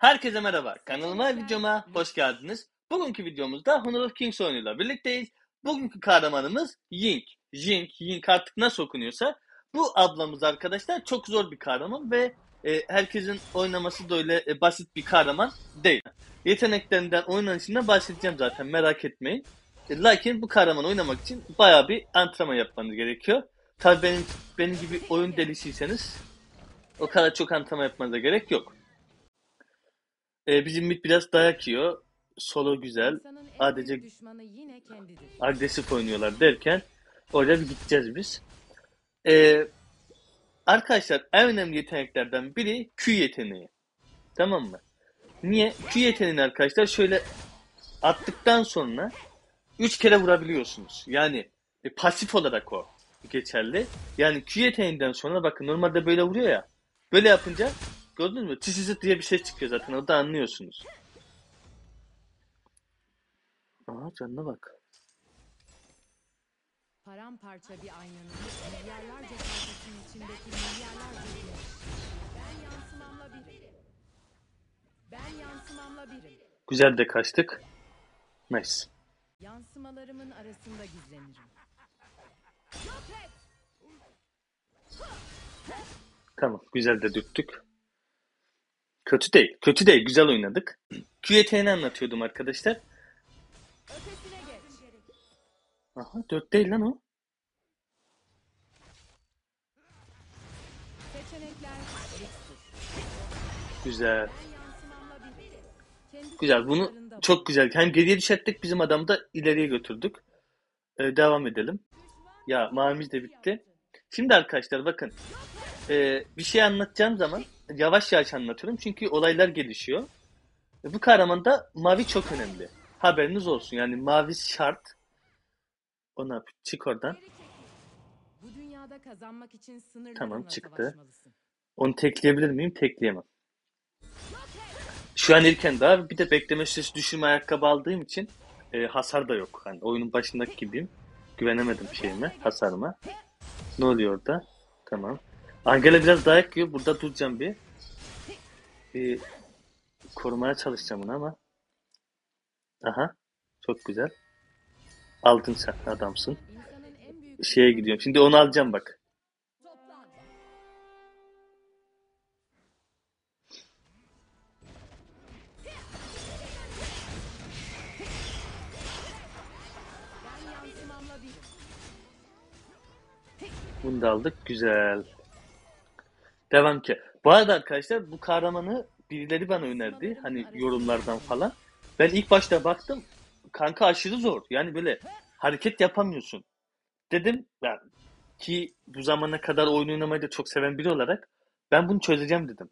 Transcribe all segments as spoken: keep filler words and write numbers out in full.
Herkese merhaba. Kanalıma ve videoma hoş geldiniz. Bugünkü videomuzda Honor of Kings oyunuyla birlikteyiz. Bugünkü kahramanımız Ying. Ying, Ying artık nasıl okunuyorsa. Bu ablamız arkadaşlar çok zor bir kahraman ve e, herkesin oynaması da öyle e, basit bir kahraman değil. Yeteneklerinden, oynanışından bahsedeceğim zaten, merak etmeyin. E, lakin bu kahraman oynamak için bayağı bir antrenman yapmanız gerekiyor. Tabii benim, benim gibi oyun delisiyseniz o kadar çok antrenman yapmanıza gerek yok. Ee, bizim mid biraz dayak yiyor. Solo güzel. İnsanın en büyük Adece düşmanı yine kendidir. agresif oynuyorlar derken oraya bir gideceğiz biz. Ee, Arkadaşlar en önemli yeteneklerden biri Q yeteneği. Tamam mı? Niye? Q yeteneğini arkadaşlar şöyle attıktan sonra üç kere vurabiliyorsunuz. Yani e, pasif olarak o geçerli. Yani Q yeteneğinden sonra bakın normalde böyle vuruyor ya. Böyle yapınca gördünüz mü? Tısızıt diye bir ses çıkıyor zaten. Orada anlıyorsunuz. Aha, canına bak. Paramparça bir aynanın milyarlarca parçasının içindeki milyarlarca güneş. Ben yansımamla birim. Ben yansımamla birim. Güzel de kaçtık. Nice. Yansımalarımın arasında gizlenirim. Tamam. Güzel de dürttük. Kötü değil. Kötü değil. Güzel oynadık. Q yeteneğini anlatıyordum arkadaşlar. Ötesine geç. Aha, dört değil lan o. Seçenekler lüksdür. Güzel. Ben yansımamla birim. Kendi Güzel. Bunu sınırlarında çok güzel. Hem geriye düşerttik, bizim adamı da ileriye götürdük. Ee, devam edelim. Ya mavimiz de bitti. Şimdi arkadaşlar bakın. Ee, bir şey anlatacağım zaman yavaş yavaş anlatıyorum. Çünkü olaylar gelişiyor. E, bu kahramanda mavi çok önemli. Haberiniz olsun. Yani mavi şart. O ne yapıyor? Çık oradan. Geri çekil. Bu dünyada kazanmak için Tamam, sınırlarınla çıktı. savaşmalısın. Onu tekleyebilir miyim? Tekleyemem. Şu an erken daha, bir de bekleme süresi düşürme ayakkabı aldığım için e, hasar da yok. Hani oyunun başındaki gibiyim. Güvenemedim şeyime, hasarıma. Ne oluyor orada? Tamam. Angela biraz dayak yiyor. Burada duracağım bir. bir korumaya çalışacağım onu ama. Aha. Çok güzel. Aldın sen, adamsın. İnsanın en büyük Şeye düşmanı gidiyorum. Şimdi onu alacağım bak. toplan. Ben yansımamla birim. Bunu da aldık. Güzel. Devam ki. Bu arada arkadaşlar bu kahramanı birileri bana önerdi. Hani yorumlardan falan. Ben ilk başta baktım. Kanka aşırı zor. Yani böyle hareket yapamıyorsun. Dedim ben, ki bu zamana kadar oyun oynamayı da çok seven biri olarak ben bunu çözeceğim dedim.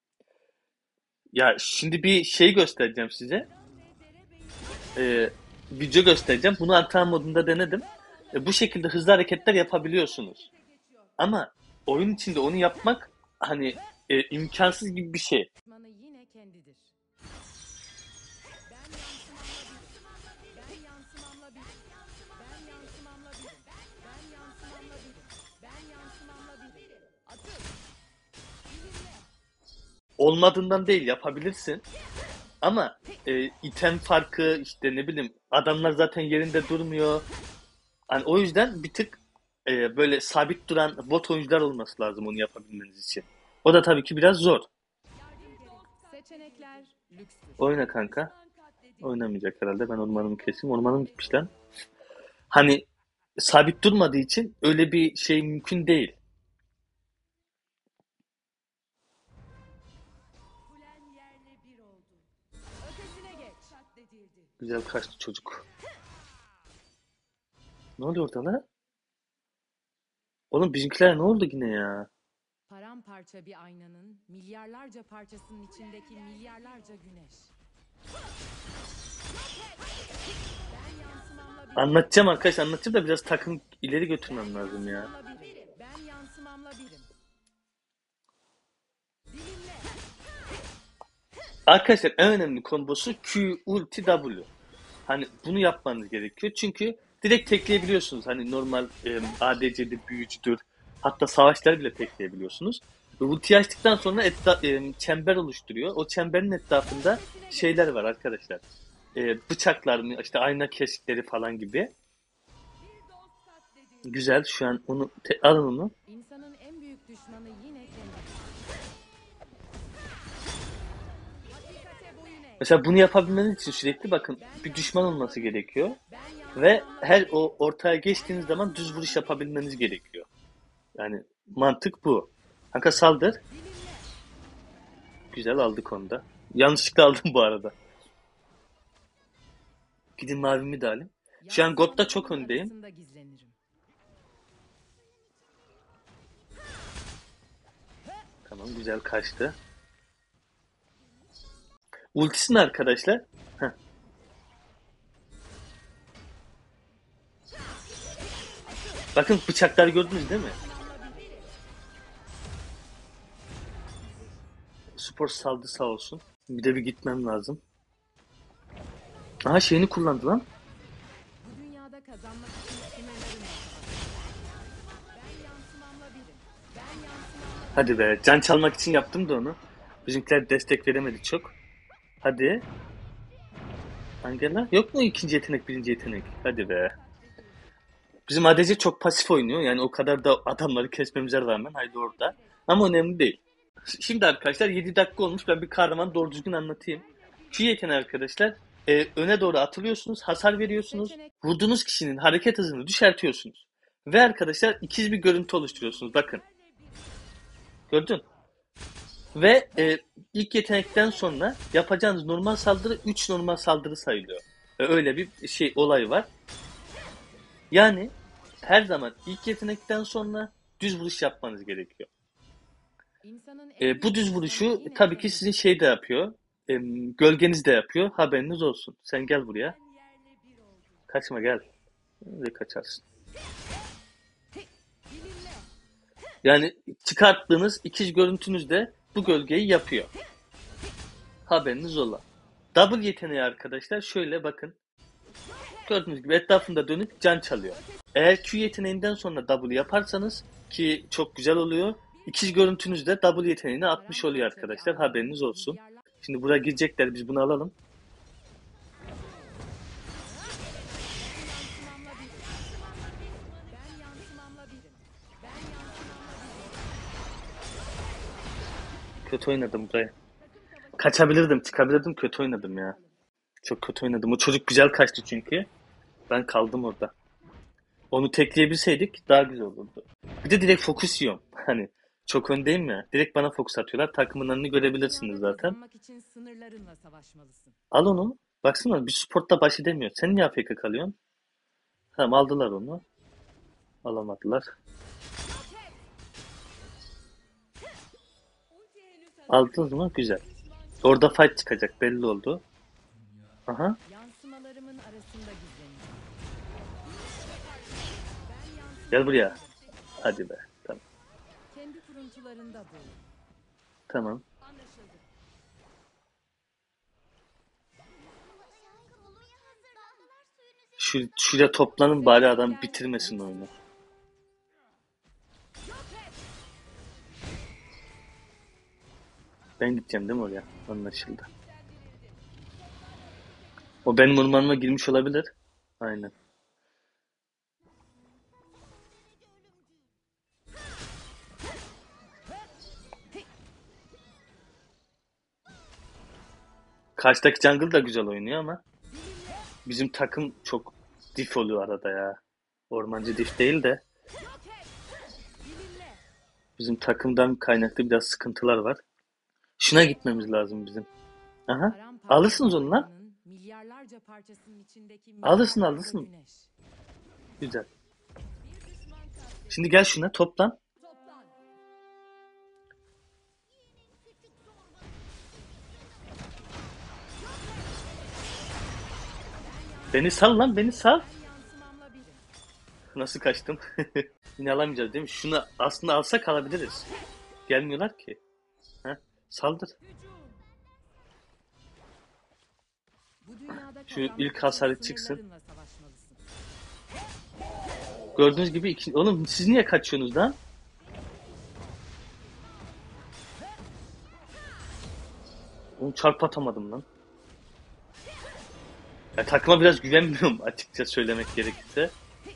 Ya şimdi bir şey göstereceğim size. Ee, Video göstereceğim. Bunu antrenman modunda denedim. E, bu şekilde hızlı hareketler yapabiliyorsunuz. Ama oyun içinde onu yapmak hani e, imkansız gibi bir şey. Düşmanı yine kendidir. Ben yansımamla birim. Ben yansımamla birim. Ben yansımamla birim. Ben yansımamla birim. Ben yansımamla birim. Atıl. Bilimle. Olmadığından değil, yapabilirsin. Ama e, item farkı, işte ne bileyim, adamlar zaten yerinde durmuyor. Hani o yüzden bir tık e, böyle sabit duran bot oyuncular olması lazım onu yapabilmeniz için. O da tabii ki biraz zor. Yardım gerek. Seçenekler lükstür. Oyna kanka. Düşman katledildi. Oynamayacak herhalde. Ben ormanımı keseyim. Ormanım gitmiş lan. Hani sabit durmadığı için öyle bir şey mümkün değil. Kulen yerle bir oldu. Ötesine geç. Katledildi. Güzel kaçtı çocuk. Ne oluyor orada lan? Oğlum bizimkiler ne oldu yine ya? Paramparça bir aynanın milyarlarca parçasının içindeki milyarlarca güneş. Ben yansımamla birim. Anlatacağım arkadaşlar, anlatacağım da biraz takım ileri götürmem lazım ya. Yansımamla birim. Ben yansımamla birim. Bilimle. Arkadaşlar en önemli kombosu Q, ulti, W. Hani bunu yapmanız gerekiyor. Çünkü direkt tekleyebiliyorsunuz. Hani normal e, A D C'de büyücüdür. Hatta savaşları bile tekleyebiliyorsunuz. Ultiyi açtıktan sonra etra- e, çember oluşturuyor. O çemberin etrafında şeyler var arkadaşlar. E, bıçaklar mı, işte ayna kesikleri falan gibi. Bir dost katledildi. Güzel. Şu an onu te- alın onu. İnsanın en büyük düşmanı yine kendisi. Hakikate boyun eğ. Mesela bunu yapabilmeniz için sürekli bakın bir düşman olması gerekiyor. Ben Ve yansımamla her bilirim. o ortaya geçtiğiniz zaman düz vuruş yapabilmeniz gerekiyor. Yani mantık bu. Kanka saldır. Dilimle. Güzel aldık onu da. Yanlışlıkla aldım bu arada. Gidin mavimi de alayım. Şu an God'da çok Yansımalarımın öndeyim. arasında gizlenirim. Tamam güzel kaçtı. Ultisi ne arkadaşlar? Heh. Bakın bıçaklar gördünüz değil mi? Yansımamla bilirim. Spor saldı sağ olsun. Bir de bir gitmem lazım. Aha şeyini kullandı lan. Bu dünyada kazanmak için sınırlarım var. Ben yansımamla birim. Ben yansımamla Hadi be. Can çalmak için yaptım da onu. Bizimkiler destek veremedi çok. Hadi. Angela. Yok mu ikinci yetenek, birinci yetenek? Hadi be. Bizim A D C çok pasif oynuyor. Yani o kadar da adamları kesmemize rağmen haydi orada. Ama önemli değil. Şimdi arkadaşlar yedi dakika olmuş. Ben bir kahraman doğru düzgün anlatayım. Şu yeteneği arkadaşlar e, öne doğru atılıyorsunuz. Hasar veriyorsunuz. seçenek. Vurduğunuz kişinin hareket hızını düşertiyorsunuz. Ve arkadaşlar ikiz bir görüntü oluşturuyorsunuz. Bakın. Gördün? Ve e, ilk yetenekten sonra yapacağınız normal saldırı üç normal saldırı sayılıyor. E, öyle bir şey olay var. Yani her zaman ilk yetenekten sonra düz vuruş yapmanız gerekiyor. İnsanın en E, bu büyük düz düşmanı vuruşu yine tabii ki sizin kendisi. şey de yapıyor. E, gölgeniz de yapıyor. Haberiniz olsun. Sen gel buraya. Ben yerle bir oldum. Kaçma gel. Ve kaçarsın. Dilimle. Yani çıkarttığınız ikiz görüntünüz de bu gölgeyi yapıyor. Haberiniz ola. Double yeteneği arkadaşlar şöyle bakın. Gördüğünüz gibi etrafında dönüp can çalıyor. Eğer Q yeteneğinden sonra W yaparsanız ki çok güzel oluyor. İkiz görüntünüz de W yeteneğini atmış oluyor Paramparça bir arkadaşlar. alanda Haberiniz olsun. milyarlar. Şimdi buraya girecekler. Biz bunu alalım. Ben yansımamla birim. Ben yansımamla birim. Ben yansımamla birim. Kötü oynadım buraya. Kaçabilirdim, çıkabilirdim. Kötü oynadım ya. Çok kötü oynadım. O çocuk güzel kaçtı çünkü. Ben kaldım orada. Onu tekleyebilseydik daha güzel olurdu. Bir de direkt fokus yiyorum. Hani çok öndeyim ya. Direkt bana fokus atıyorlar. Takımın önünü görebilirsiniz Dünyada zaten. kazanmak için sınırlarınla savaşmalısın. Al onu. Baksana bir sportta baş edemiyor. Sen niye A F K kalıyorsun? Tamam aldılar onu. Alamadılar. Ulti henüz hazır Aldınız mı? Güzel. Orada fight çıkacak belli oldu. Aha. Yansımalarımın arasında gizleniyor. Ben Gel buraya. yansımalarımın Hadi be. Tamam. kendi kuruntularında boğul. Tamam. Anlaşıldı. Şu, şuraya toplanın bari adam bitirmesin oyunu. Ben gideceğim değil mi oraya? Anlaşıldı. O benim ormanıma girmiş olabilir. Aynen. Karşıdaki jungle da güzel oynuyor ama bizim takım çok dif oluyor arada ya. Ormancı dif değil de Dilimle. bizim takımdan kaynaklı biraz sıkıntılar var. Şuna gitmemiz lazım bizim. Aha. Paramparça Alırsınız bir onu lan. hayvanın milyarlarca parçasının içindeki Alırsın milyarlarca alırsın. güneş. Güzel. Bir düşman katledildi. Şimdi gel şuna toplan. Toplan. Beni sal lan beni sal. Ben yansımamla birim. Nasıl kaçtım? Yine alamayacağız değil mi? Şunu aslında alsak alabiliriz. Gelmiyorlar ki. Heh, saldır. Hücum. Bu dünyada Şu kazanmak ilk için hasarı çıksın. sınırlarınla savaşmalısın. Gördüğünüz gibi iki... Oğlum siz niye kaçıyorsunuz lan? Oğlum çarp atamadım lan. Ya takıma biraz güvenmiyorum açıkça söylemek gerekirse.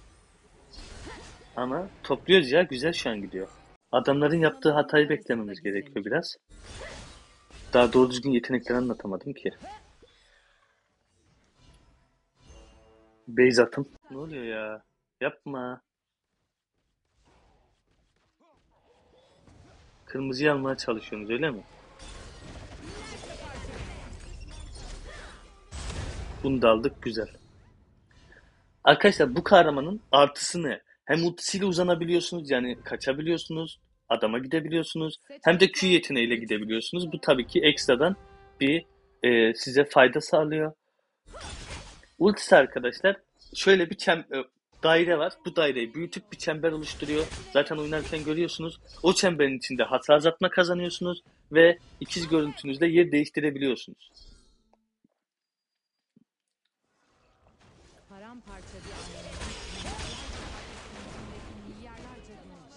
Ama topluyoruz ya, güzel şu an gidiyor. Adamların yaptığı hatayı beklememiz gerekiyor biraz. Daha doğru düzgün yetenekleri anlatamadım ki. Base atım. Ne oluyor ya? Yapma. Kırmızıyı almaya çalışıyorsunuz öyle mi? Bunu da aldık, güzel. Arkadaşlar bu kahramanın artısı ne? Hem ultisiyle uzanabiliyorsunuz, yani kaçabiliyorsunuz, adama gidebiliyorsunuz. Hem de Q yeteneğiyle gidebiliyorsunuz. Bu tabii ki ekstradan bir e, size fayda sağlıyor. Ultisi arkadaşlar şöyle bir çem e, daire var. Bu daireyi büyütüp bir çember oluşturuyor. Zaten oynarken görüyorsunuz. O çemberin içinde hasar azaltma kazanıyorsunuz ve ikiz görüntünüzde yer değiştirebiliyorsunuz. Paramparça bir ailenin milyarlarca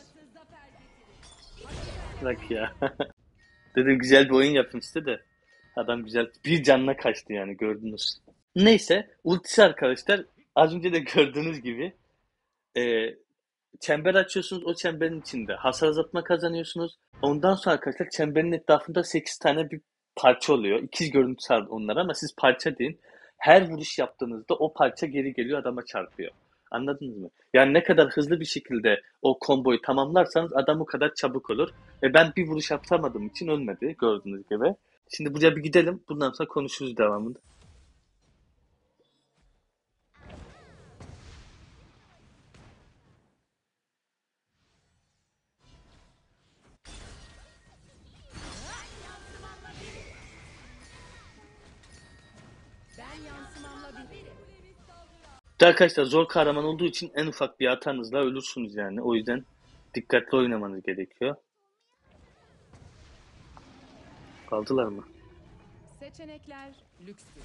güneş. Bak ya. Dedim güzel bir oyun yapın size de. Adam güzel bir canına kaçtı yani, gördünüz. Neyse ultisi arkadaşlar az önce de gördüğünüz gibi e, çember açıyorsunuz, o çemberin içinde hasar azaltma kazanıyorsunuz. Ondan sonra arkadaşlar çemberin etrafında sekiz tane bir parça oluyor. İkiz görüntüsü var onlar ama siz parça deyin. Her vuruş yaptığınızda o parça geri geliyor, adama çarpıyor. Anladınız mı? Yani ne kadar hızlı bir şekilde o komboyu tamamlarsanız adam o kadar çabuk olur. Ve ben bir vuruş yapamadığım için ölmedi gördüğünüz gibi. Şimdi buraya bir gidelim. Bundan sonra konuşuruz devamında. Ben yansımamla biri. Arkadaşlar zor kahraman olduğu için en ufak bir hatanızla ölürsünüz yani. O yüzden dikkatli oynamanız gerekiyor. Kaldılar mı? Seçenekler lükstür.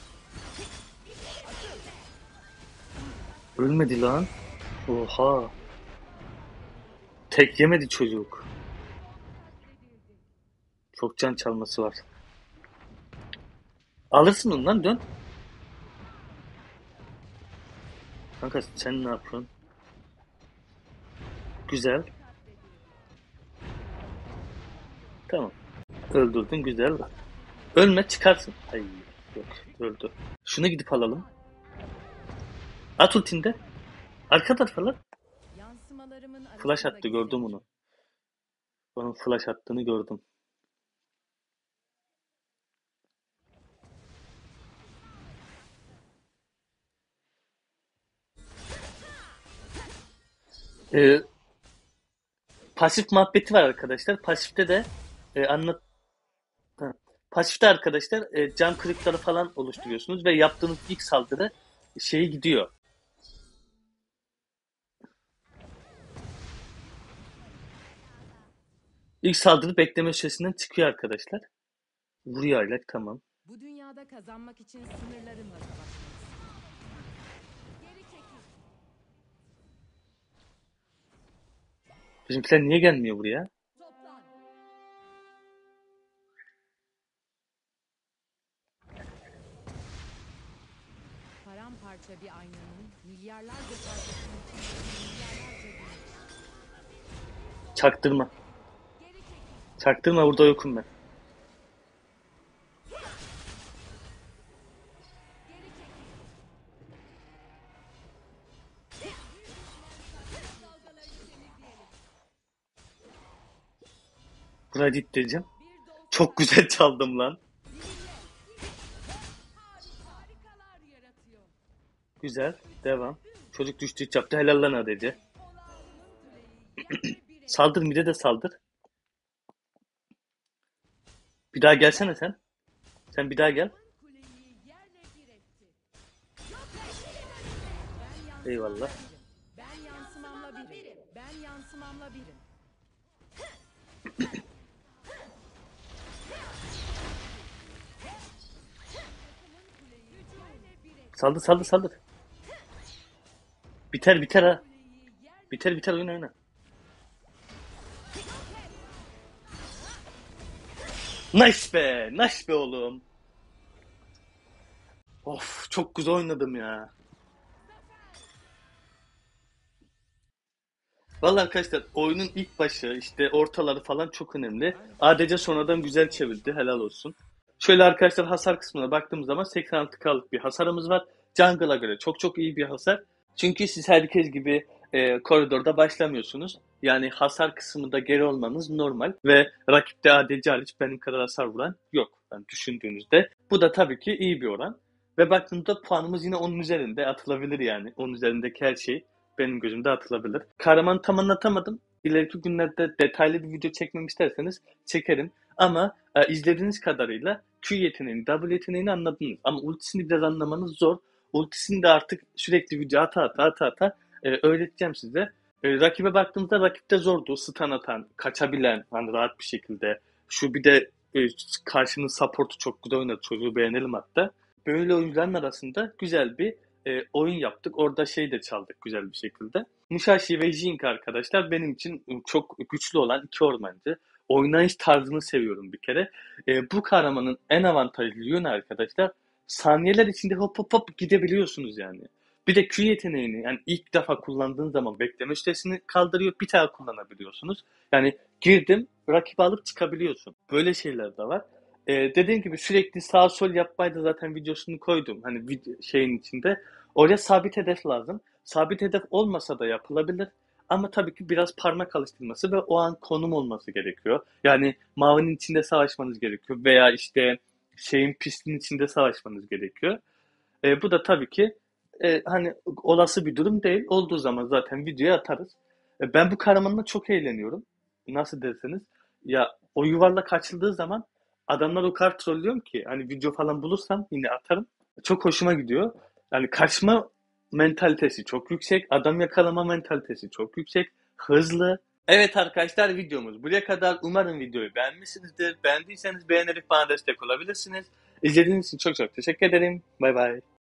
Ölmedi lan. Oha. Tek yemedi çocuk. Çok can çalması var. Alırsın onu lan, dön. Kanka sen ne yapıyorsun? Güzel. Tamam. Öldürdün, güzel. Ölme, çıkarsın. Ay yok, öldü. Şunu gidip alalım. At ultinde. Arka tarafa lan. Yansımalarımın Flash arasında attı, gördüm gizlenir. onu. Onun flash attığını gördüm. Ee, pasif muhabbeti var arkadaşlar. Pasifte de e, anlat ha. Pasifte arkadaşlar e, cam kırıkları falan oluşturuyorsunuz ve yaptığınız ilk saldırı şeyi gidiyor. İlk saldırı bekleme süresinden çıkıyor arkadaşlar. Vuruyor aylak, tamam. Bu dünyada kazanmak için sınırlarımla savaşmalısın. Geri çekil. Bizimkiler niye gelmiyor buraya? Toplan. Paramparça bir aynanın milyarlarca parçasının içinde milyarlarca güneş. Çaktırma. Geri çekil. Çaktırma, burada yokum ben. Geri çekil. Dalgaları temizleyelim. Buraya dittireceğim. Bir dolsun. Çok güzel çaldım lan. Harikalar yaratıyor. Güzel. Devam. Çocuk düştü hiç yaptı. Helal lan adece. Olağanın kuleyi yerle bir etti. Saldır, mide de saldır. Bir daha gelsene sen. Sen bir daha gel. Kuleyi yerle bir etti. Ben yansımamla Eyvallah. birim. Ben yansımamla birim. Ben yansımamla birim. Kuleyi yerle bir etti. Saldır saldır saldır. Biter biter ha. Kuleyi yerle Biter biter, oyna oyna. Nice be, nice be oğlum. Of, çok güzel oynadım ya. Vallahi arkadaşlar oyunun ilk başı işte ortaları falan çok önemli. A D C sonradan güzel çevirdi, helal olsun. Şöyle arkadaşlar hasar kısmına baktığımız zaman seksen altı K'lık bir hasarımız var. Jungle'a göre çok çok iyi bir hasar. Çünkü siz herkes gibi e, koridorda başlamıyorsunuz. Yani hasar kısmında geri olmanız normal ve rakipte A D C hariç benim kadar hasar vuran yok. Yani düşündüğünüzde. Bu da tabii ki iyi bir oran. Ve baktığımda puanımız yine onun üzerinde atılabilir yani. Onun üzerindeki her şey benim gözümde atılabilir. Kahramanı tam anlatamadım. İleriki günlerde detaylı bir video çekmemi isterseniz çekerim. Ama e, izlediğiniz kadarıyla Q yeteneğini, W yeteneğini anladınız. Ama ultisini biraz anlamanız zor. Ultisini de artık sürekli video ata ata ata ata e, öğreteceğim size. E, rakibe baktığımızda rakipte zordu. Stun atan, kaçabilen, hani rahat bir şekilde. Şu bir de e, karşının support'u çok güzel oynadı. Çocuğu beğenelim hatta. Böyle oyuncuların arasında güzel bir e, oyun yaptık. Orada şey de çaldık güzel bir şekilde. Musashi ve Jink arkadaşlar benim için çok güçlü olan iki ormancı. Oynayış tarzını seviyorum bir kere. E, bu kahramanın en avantajlı yönü arkadaşlar saniyeler içinde hop hop hop gidebiliyorsunuz yani. Bir de Q yeteneğini yani ilk defa kullandığın zaman bekleme süresini kaldırıyor. Bir tane kullanabiliyorsunuz. Yani girdim rakibi alıp çıkabiliyorsun. Böyle şeyler de var. Ee, dediğim gibi sürekli sağ sol yapmayı da zaten videosunu koydum. Hani video, şeyin içinde. Oraya sabit hedef lazım. Sabit hedef olmasa da yapılabilir. Ama tabii ki biraz parmak alıştırması ve o an konum olması gerekiyor. Yani mavinin içinde savaşmanız gerekiyor. Veya işte şeyin pistin içinde savaşmanız gerekiyor. E, bu da tabii ki e, hani olası bir durum değil. Olduğu zaman zaten videoya atarız. E, ben bu kahramanla çok eğleniyorum. Nasıl derseniz. Ya o yuvarlak açıldığı zaman adamlar o kadar trollüyorum ki hani video falan bulursam yine atarım. Çok hoşuma gidiyor. Yani kaçma mentalitesi çok yüksek. Adam yakalama mentalitesi çok yüksek. Hızlı. Evet arkadaşlar videomuz buraya kadar. Umarım videoyu beğenmişsinizdir. Beğendiyseniz beğenerek bana destek olabilirsiniz. İzlediğiniz için çok çok teşekkür ederim. Bay bay.